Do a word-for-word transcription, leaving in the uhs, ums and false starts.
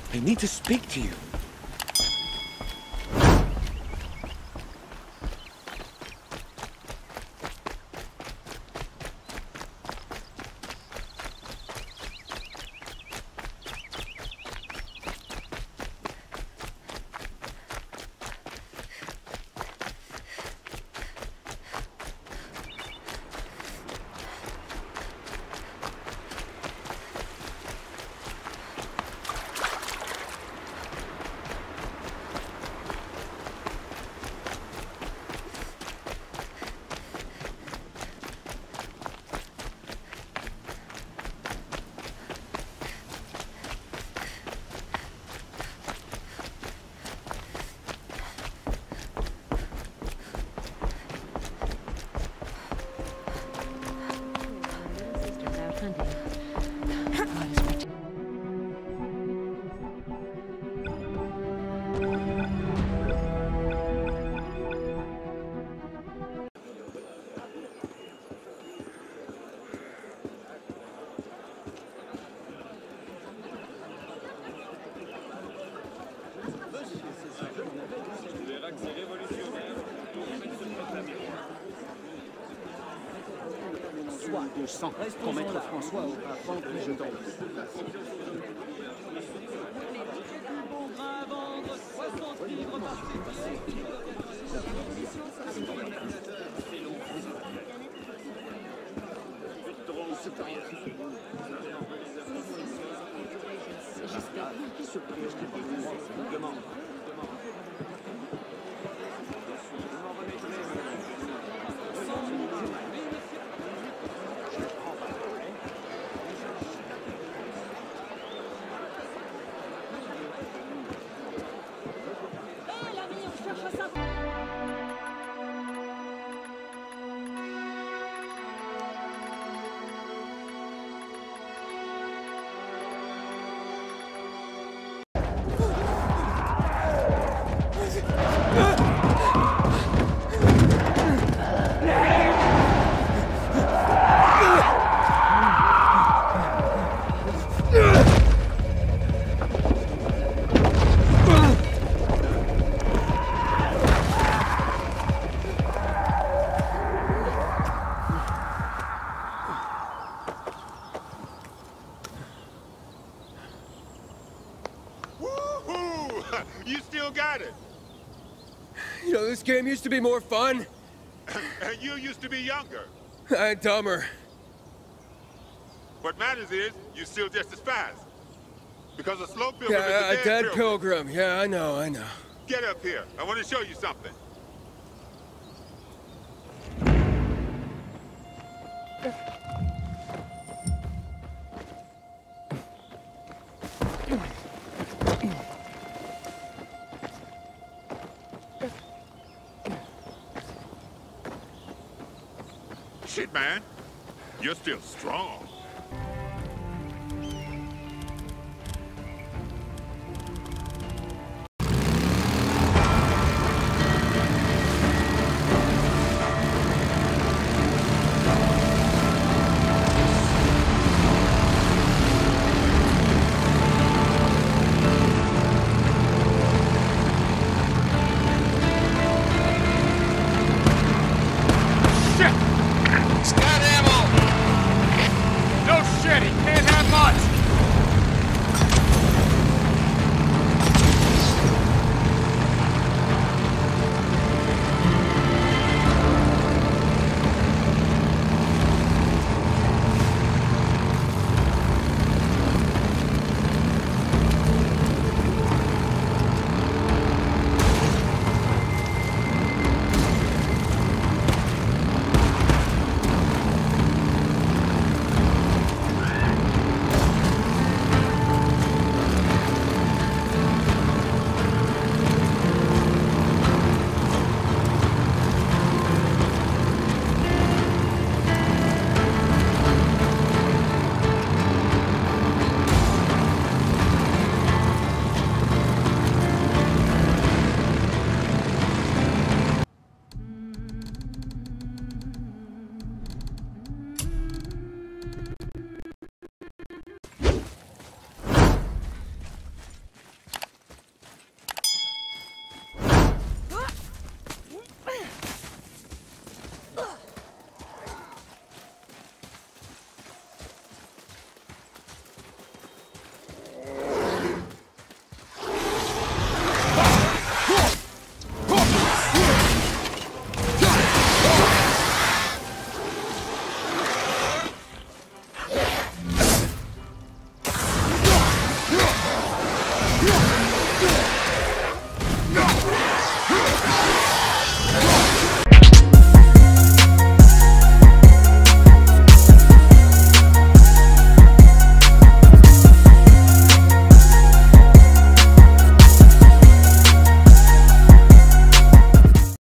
I need to speak to you. De sang pour mettre François au avant puis je tombe. You still got it. You know, this game used to be more fun. And you used to be younger. And dumber. What matters is, you're still just as fast. Because a slow pilgrim Yeah, is a a dead, dead pilgrim. pilgrim. Yeah, I know, I know. Get up here. I want to show you something. Shit, man. You're still strong.